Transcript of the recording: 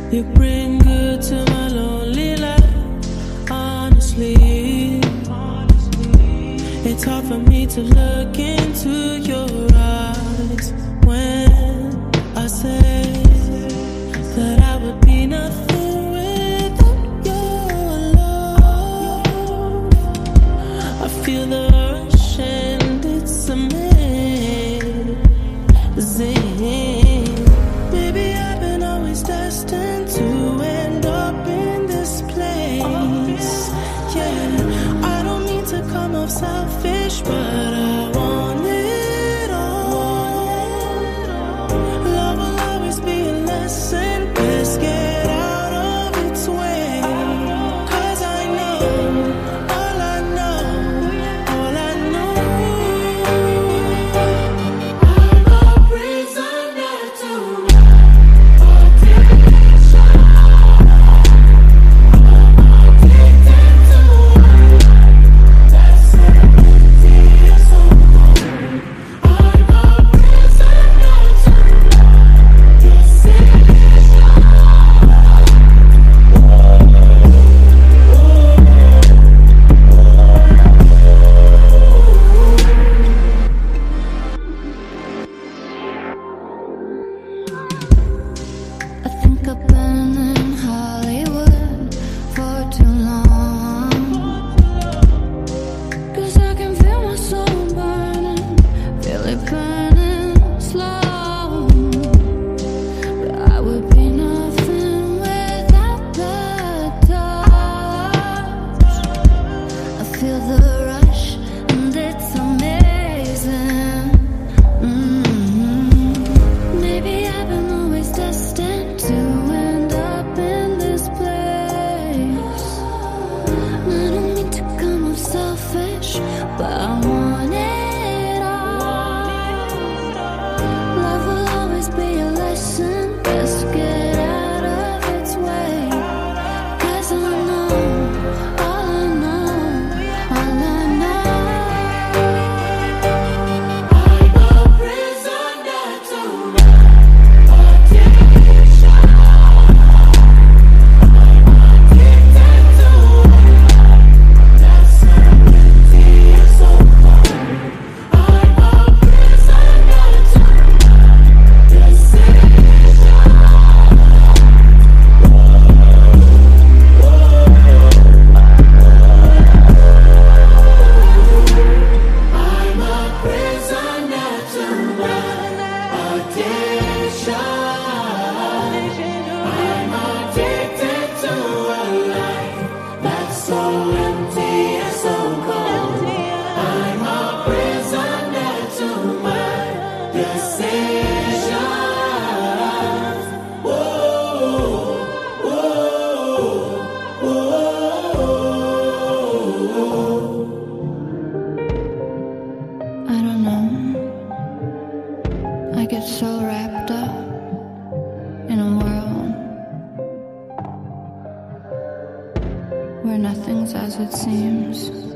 You bring good to my lonely life, honestly. It's hard for me to look into your eyes when I say that I would be nothing without your love. I feel the rush and it's amazing. Maybe I've been always destined to end up in this place. Yeah, I don't mean to come off selfish, but I want it all. Love will always be a lesson. Best get out of its way. 'Cause I know, all I know, all I know. I'm a prisoner to my addiction. I'm addicted to that's empty and so cold. I'm a prisoner to my decision. I think I've been in Hollywood for too long, 'cause I can feel my soul burning, feel it burning slow. But I would be nothing without the touch. I feel the rush and it's amazing. Maybe I've been always destined to end up in this place. I don't mean to come off selfish, but I want it all. Love will always be a lesson. Best get out of its way. 'Cause I know, all I know, all I know. I'm a prisoner to my addiction. I'm addicted to that's empty and so cold. I'm a prisoner to my decision. I'm a prisoner to my addiction. I'm addicted to a life that's so empty and so cold. I'm a prisoner to my decision. Whoa, whoa, whoa. I don't know. I get so wrapped up in a world where nothing's as it seems.